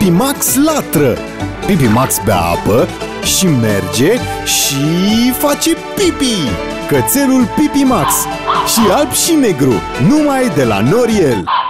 Pipi Max latră. Pipi Max bea apă și merge și face pipi. Cățelul Pipi Max, și alb și negru, numai de la Noriel.